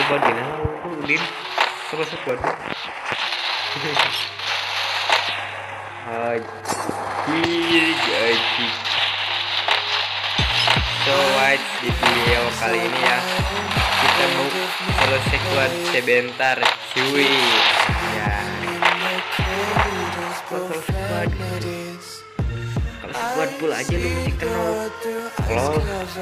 bagina udin terus buat Haji. So what di video kali ini ya kita mau selesai buat sebentar cuy ya. Kalau buat pula aja lu mesti kenal kalau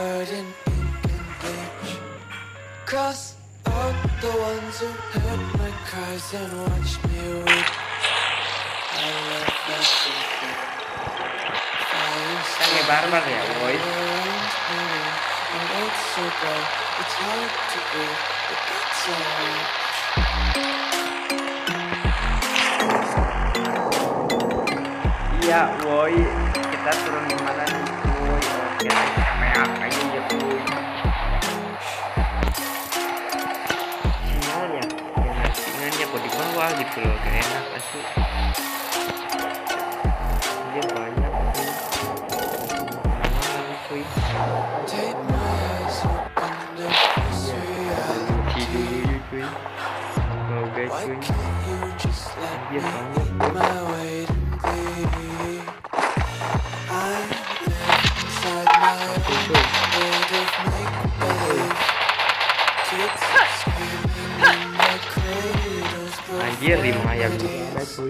cross out the ones who heard my cries and watched me weep. I love that Sange barbar ya boy. It's so bright, it's hard to breathe, but that's alright. Iya boy, kita turun di mana nih boy? Oke, apa aja ya boy. Sinyalnya kok di bawah gitu loh, gak enak asli. Dia banyak sih. Cuy. Cuy. Dia banyak. Anjir 5 ayam juga cuy.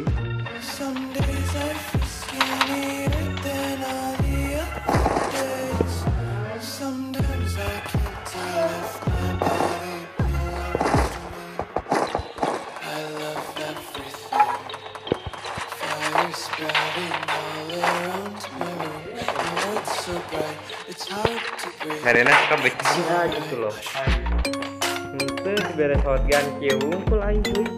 Karena suka baca gitu loh. Itu beres shotgun kieu ngumpul aing cuy.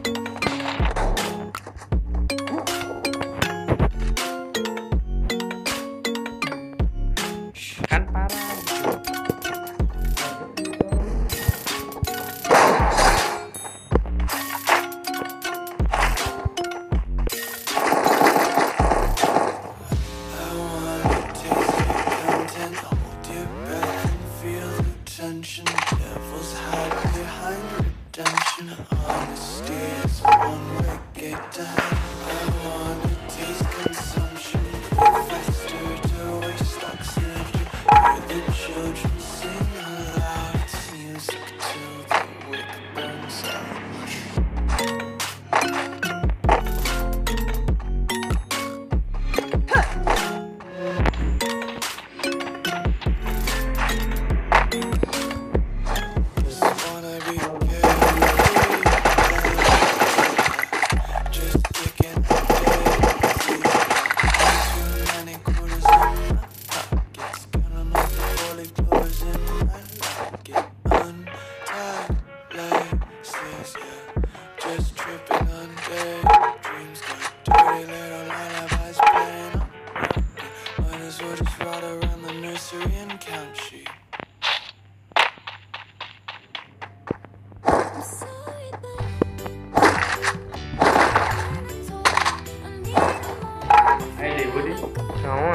Kan parah gitu. Devils hide behind redemption. Honesty is one way gate to hell. I wanna taste consumption. Faster to waste oxygen. Hear the children sing aloud. It's music till the wick burns out. Just tripping on daydreams, got dirty little lullabies playing on repeat. Might as well just ride around the nursery and count sheep. Hey, Woody, naon?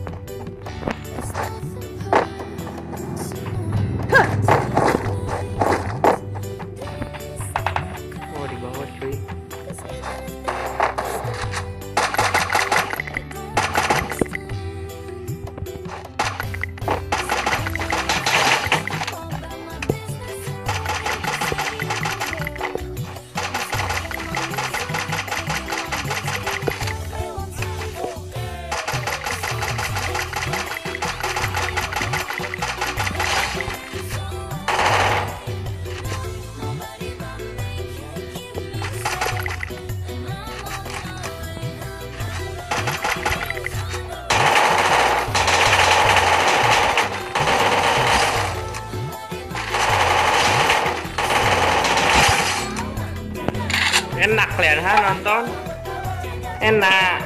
Enak kalian nonton enak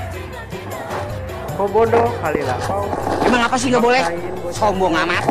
kok bodoh kali lah kau emang apa sih nggak boleh sombong amat.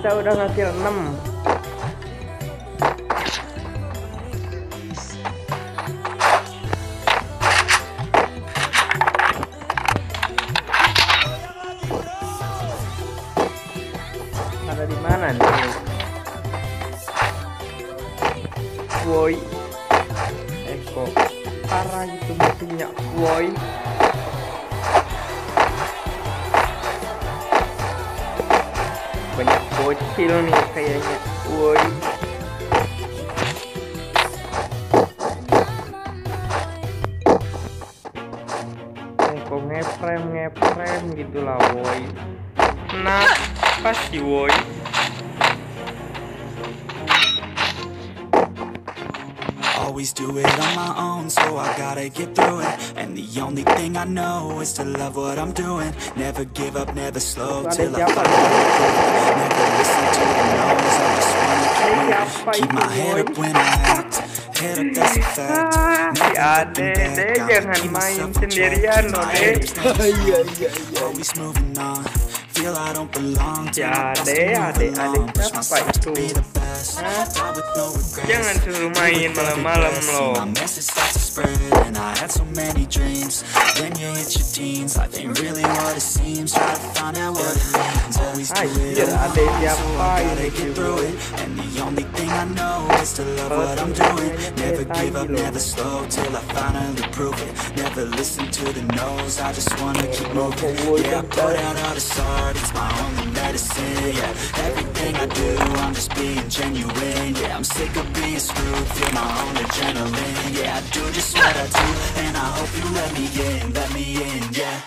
kita udah ngekill 6. Ada di mana nih? Woi. Kok parah gitu musuhnya. Woi. Banyak bocil nih kayaknya. Woi. Kok ngeprem gitu lah woi. Kenapa sih woi? Always do it on my own, so I gotta get through it. And the only thing I know is to love what I'm doing. Never give up, never slow till I find it. Never listen to the no's, I just wanna keep my head up when I act. Head up, that's a fact. Never looking back, I'ma keep myself in check. Keep my head up straight. Always moving on. Feel I don't belong to push myself to be the best. Die with no regrets. Jangan suruh main malam-malam loh. My message starts to spread, and I had so many dreams. Then you hit your teens, life ain't really what it seems. Try to find out what it means. Always do it alone, so I gotta get through it. And the only thing I know is to love what I'm doing. Never give up, never slow till I finally prove it. Never listen to the no's, I just wanna keep moving. Yeah, I put out all the stars. It's my only medicine, yeah. Everything I do, I'm just being genuine, yeah. I'm sick of being screwed, feel my own adrenaline, yeah. I do just what I do, and I hope you let me in, yeah.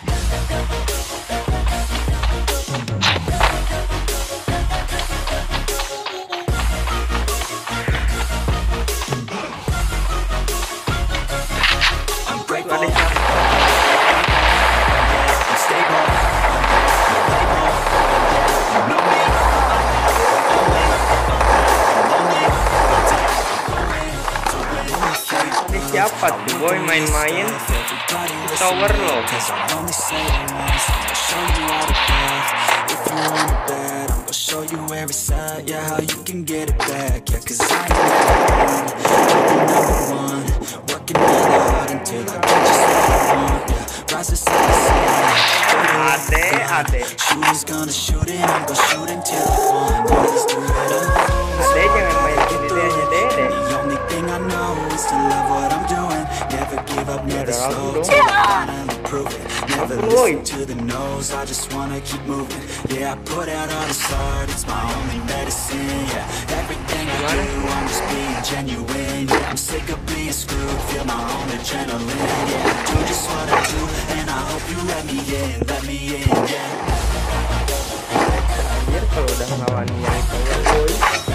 I'm grateful, I'm stable. Siapa tuh boy main-main tower lo? Show you every side, yeah, how you can get it back, yeah, 'cause I am number one, working really hard until I get just what I want, yeah, rise to Ade. Shooters gonna shoot it, I'm gonna shoot until I want, always do it alone. Ade jangan main gini deh aja deh. The only thing I know is to love what I'm doing. Never give up, never slow till I finally prove it. Never listen to the no's, I just wanna keep moving. Yeah, I put out all the start, it's my only medicine. Yeah, everything I do, I'm just being genuine. Yeah, I'm sick of being screwed, feel my own adrenaline. Yeah, I do just what I do, and I hope you let me in, yeah. Anjir kalau udah ngelawan yang tower boy.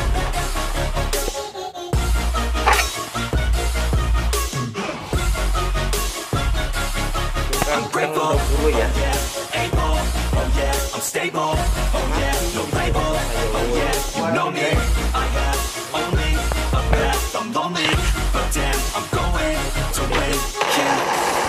I'm grateful, yeah, able, oh yeah, I'm stable, oh yeah, no label, oh yeah, you know me, I have only a path, I'm lonely, but damn, I'm going to win, yeah.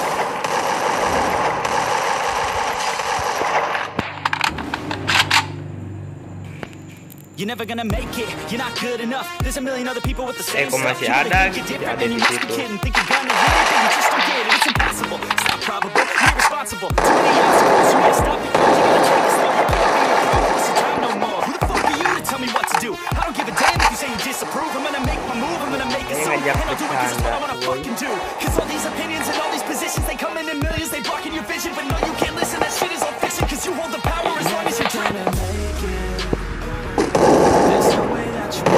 You're never gonna make it, you're not good enough. There's a million other people with the same Kok stuff. masih ada gitu, ada di situ. Think you're gonna hit it, but you just don't get it. It's impossible, it's not probable, you're irresponsible. Too many obstacles, you gotta stop it. You're gonna try to slow it down, you're not gonna waste your time no more. Who the fuck are you to tell me what to do? I don't give a damn if you say you disapprove. I'm gonna make my move, I'm gonna make it soon. And I'll do it 'cause it's what I wanna fucking do. 'Cause all these opinions and all these positions, they come in millions, they blocking your vision. But no, you can't listen, that shit is all fiction. 'Cause you hold the power as long as you're dreaming. There's no way that you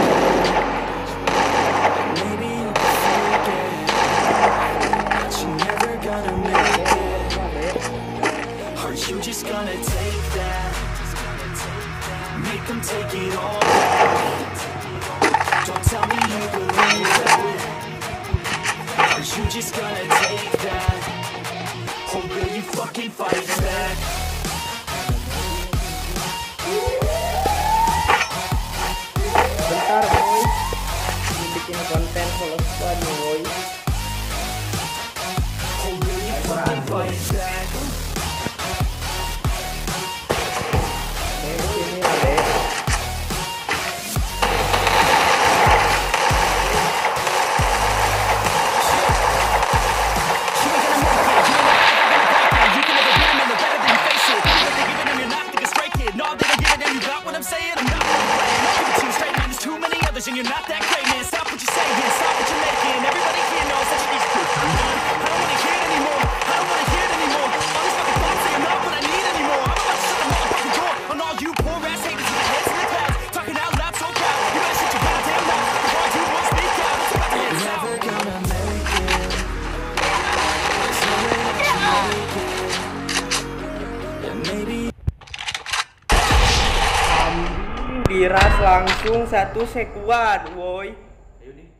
maybe you can fake it, but you're never gonna make it. Are you just gonna take that? Make them take it all back. Don't tell me you believe that. Are you just gonna take that? Or will you fucking fight back? Bentar boy, bikin konten full squad nih boy. Or will you fucking fight back? Ini ade. Kiras langsung satu sekuat, woi. Ayo nih.